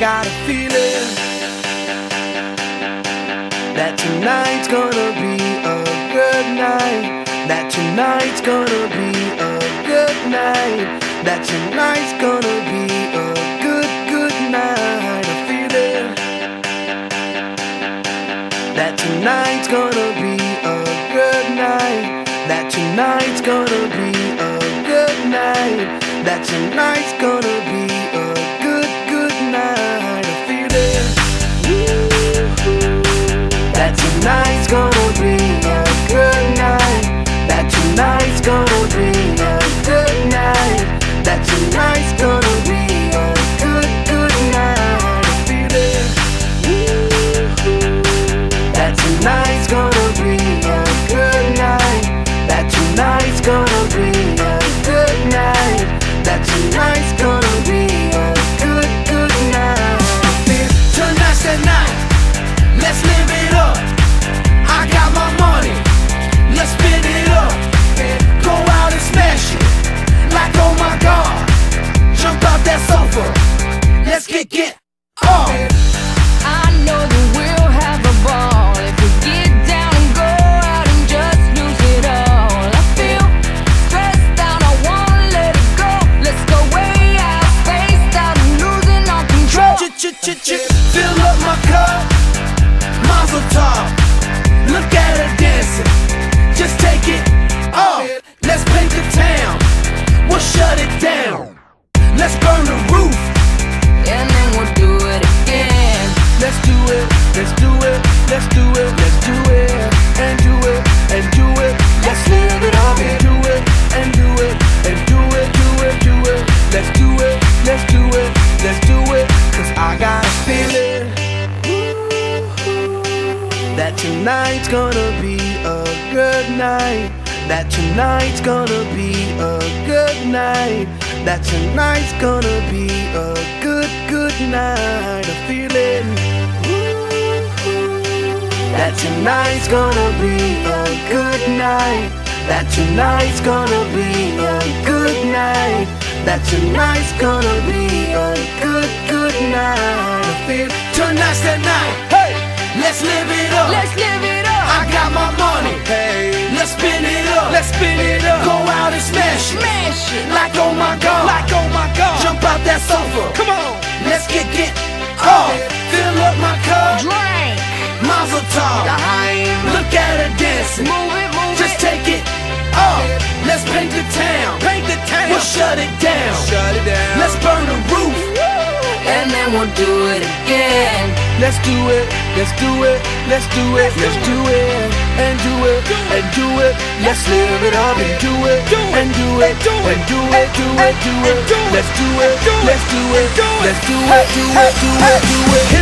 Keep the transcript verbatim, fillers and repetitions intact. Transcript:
got a feeling that tonight's gonna be a good night. That tonight's gonna be a good night. That tonight's gonna be a good, good night. A feeling that tonight's gonna be a good night. That tonight's gonna be a good night. That tonight's gonna be a good, good night. A feeling that tonight's gonna be a good night. That tonight's gonna be a good night. That tonight's gonna be a good, good night. A feeling that tonight's gonna be a good night. That tonight's gonna be a good night. That tonight's gonna be a good, good night. Tonight's the night, let's live it up. I got my money, let's spin it up. Go out and smash it, like oh my God. Jump out that sofa, let's kick it off. I know that we'll have a ball if we get down and go out and just lose it all. I feel stressed out, I wanna let it go. Let's go way out, spaced out and losing all control. Ch-ch-ch-ch, fill up my cup, Mazel tov. Look at her dancing, just take it off. Let's paint the town, we'll shut it down. Let's burn the roof, And then we'll do it again. let's do it, let's do it, let's do it, let's do it, and do it, and do it. Let's live it up and do it, and do it, and do it, do it, do it. Let's do it, let's do it, let's do it. Cause I got a feeling that tonight's gonna be a good night. That tonight's gonna be a good night. That tonight's gonna be a good, good night. A feeling that tonight's gonna be a good night. That tonight's gonna be a good night. That tonight's gonna be a good, good night. I feel tonight's the night. Hey, let's live it up. Let's live it up. I got my money. Hey, let's spin it up. Let's spin it up. Go out and smash it. Smash it. Like oh my God. Like oh my God. Jump out that sofa. Come on. Let's kick it off. Fill up my cup. Drink. Mazel tov. Look at her dancing. Move it, move Just it. take it off. Let's paint the town. Paint the town. We'll shut it down. Shut it down. Let's burn the roof. And then we'll do it again. Let's do it. Let's do it. Let's do it. Let's do it. And do it. And do it. Let's live it up and do it. And do it. And do it. Do it. Do it. Let's do it. Let's do it. Let's do it. Do it. Do it. Do it.